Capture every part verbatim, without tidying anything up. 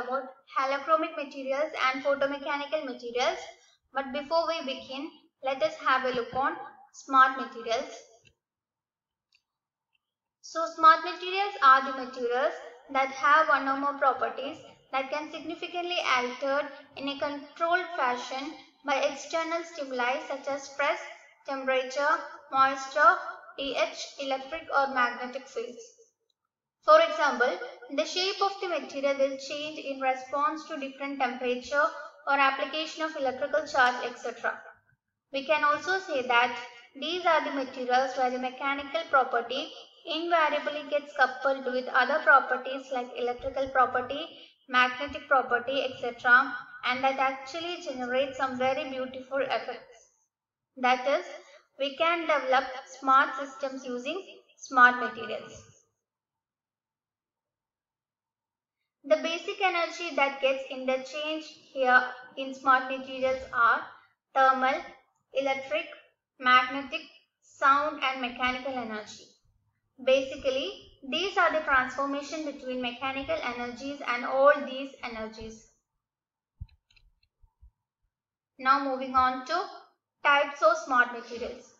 about halochromic materials and photomechanical materials. But before we begin, let us have a look on smart materials. So smart materials are the materials that have one or more properties that can significantly altered in a controlled fashion by external stimuli such as stress, temperature, moisture, pH, electric or magnetic fields. For example, the shape of the material will change in response to different temperature or application of electrical charge, et cetera. We can also say that these are the materials where the mechanical property invariably gets coupled with other properties like electrical property, magnetic property, et cetera, and that actually generates some very beautiful effects. That is, we can develop smart systems using smart materials. The basic energy that gets interchanged here in smart materials are thermal, electric, magnetic, sound and mechanical energy. Basically, these are the transformation between mechanical energies and all these energies. Now moving on to types of smart materials.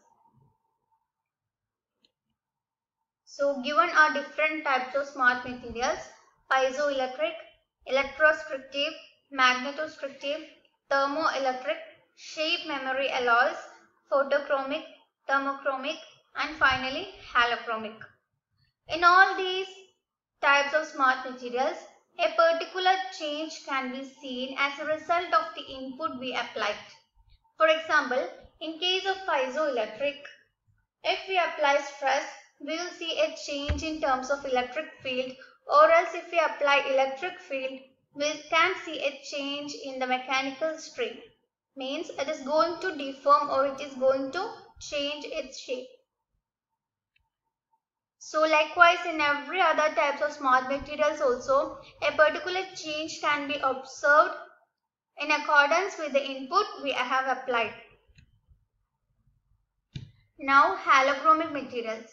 So given are different types of smart materials: piezoelectric, electrostrictive, magnetostrictive, thermoelectric, shape memory alloys, photochromic, thermochromic and finally halochromic. In all these types of smart materials, a particular change can be seen as a result of the input we applied. For example, in case of piezoelectric, if we apply stress, we will see a change in terms of electric field, or else if we apply electric field, we can see a change in the mechanical stream. Means it is going to deform or it is going to change its shape. So likewise in every other types of smart materials also, a particular change can be observed in accordance with the input we have applied. Now halochromic materials.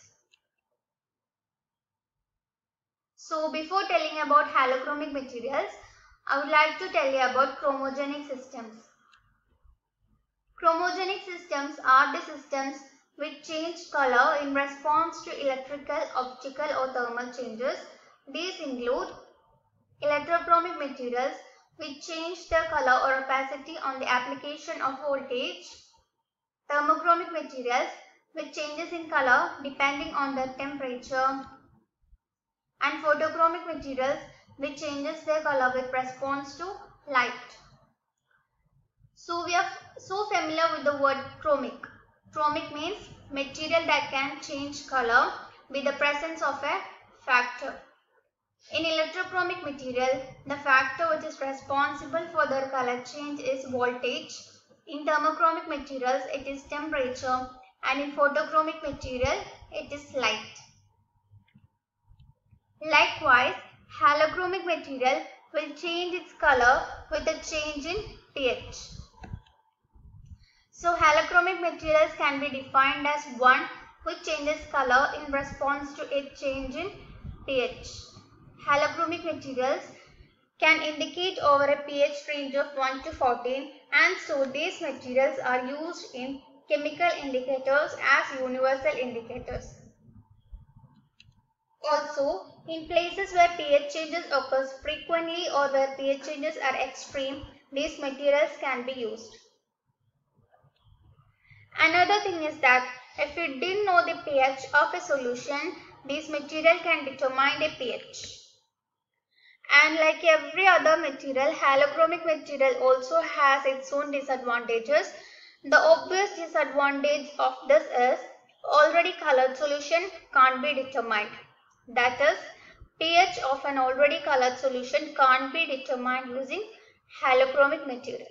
So before telling about halochromic materials, I would like to tell you about chromogenic systems. Chromogenic systems are the systems which change color in response to electrical, optical or thermal changes. These include electrochromic materials which change their color or opacity on the application of voltage, thermochromic materials which changes in color depending on the temperature, and photochromic materials which changes their color with response to light. So we are so familiar with the word chromic. Chromic means material that can change color with the presence of a factor. In electrochromic material, the factor which is responsible for the color change is voltage. In thermochromic materials, it is temperature, and in photochromic material, it is light. Likewise, halochromic material will change its color with a change in pH. So halochromic materials can be defined as one which changes color in response to a change in pH. Halochromic materials can indicate over a pH range of one to fourteen, and so these materials are used in chemical indicators as universal indicators. Also, in places where pH changes occurs frequently or where pH changes are extreme, these materials can be used. Another thing is that if we didn't know the pH of a solution, this material can determine the pH. And like every other material, halochromic material also has its own disadvantages. The obvious disadvantage of this is already colored solution can't be determined. That is, pH of an already colored solution can't be determined using halochromic material.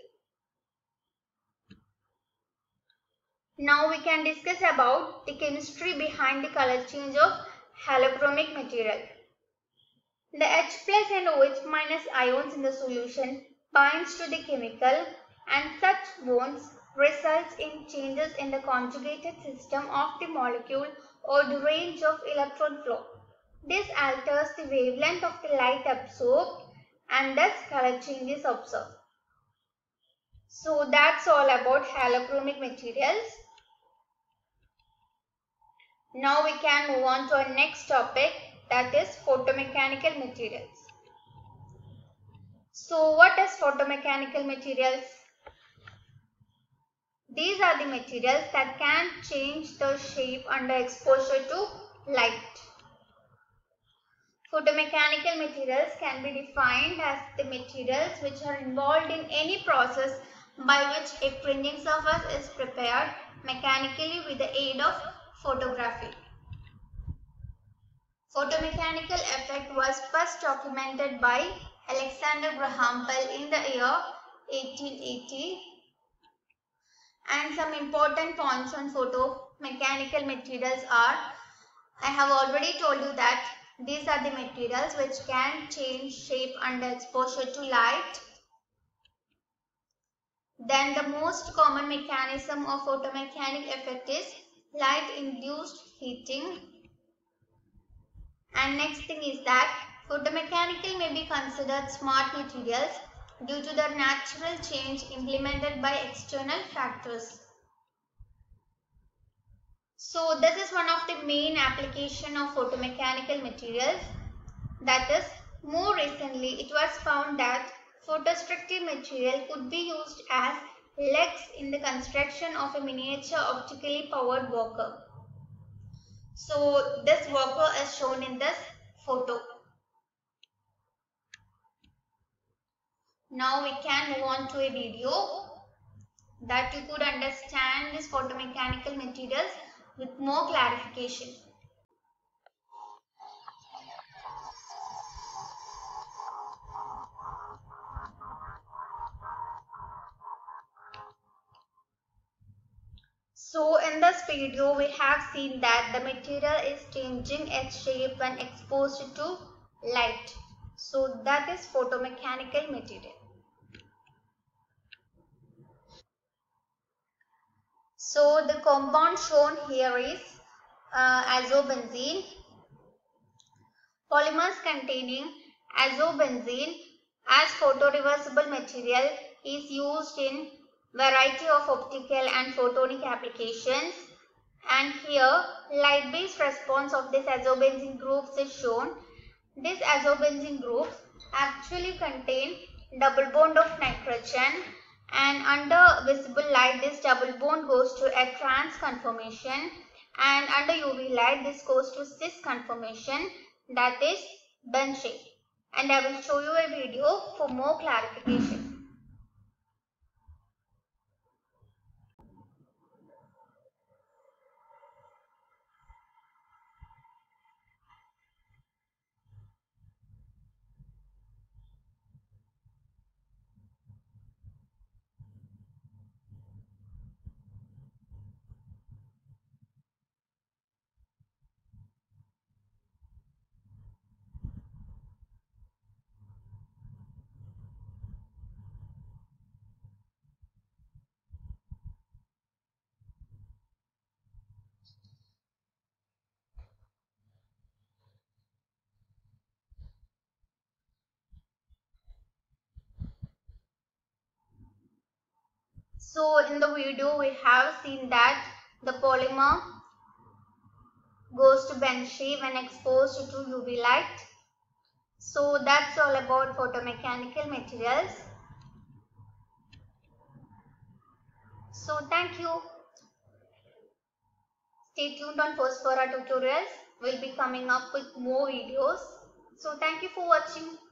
Now we can discuss about the chemistry behind the color change of halochromic material. The H plus and OH minus ions in the solution binds to the chemical, and such bonds results in changes in the conjugated system of the molecule or the range of electron flow. This alters the wavelength of the light absorbed and thus color change is observed. So that's all about halochromic materials. Now we can move on to our next topic, that is photomechanical materials. So what is photomechanical materials? These are the materials that can change the shape under exposure to light. Photomechanical materials can be defined as the materials which are involved in any process by which a printing surface is prepared mechanically with the aid of photography. Photomechanical effect was first documented by Alexander Graham Bell in the year eighteen eighty. And some important points on photomechanical materials are, I have already told you that these are the materials which can change shape under exposure to light. Then the most common mechanism of photomechanic effect is light induced heating. And next thing is that photomechanical may be considered smart materials due to their natural change implemented by external factors. So this is one of the main application of photomechanical materials. That is, more recently it was found that photostructive material could be used as legs in the construction of a miniature optically powered walker. So this walker is shown in this photo. Now we can move on to a video that you could understand these photomechanical materials with more clarification. So in this video we have seen that the material is changing its shape when exposed to light. So that is photomechanical material. So the compound shown here is uh, azobenzene. Polymers containing azobenzene as photoreversible material is used in variety of optical and photonic applications, and here light-based response of this azobenzene groups is shown. This azobenzene groups actually contain double bond of nitrogen, and under visible light this double bond goes to a trans conformation, and under U V light this goes to cis conformation, that is bend shape. And I will show you a video for more clarification. So in the video we have seen that the polymer goes to bend shape when exposed to U V light. So that's all about photomechanical materials. So thank you. Stay tuned on Phosphora tutorials. We'll be coming up with more videos. So thank you for watching.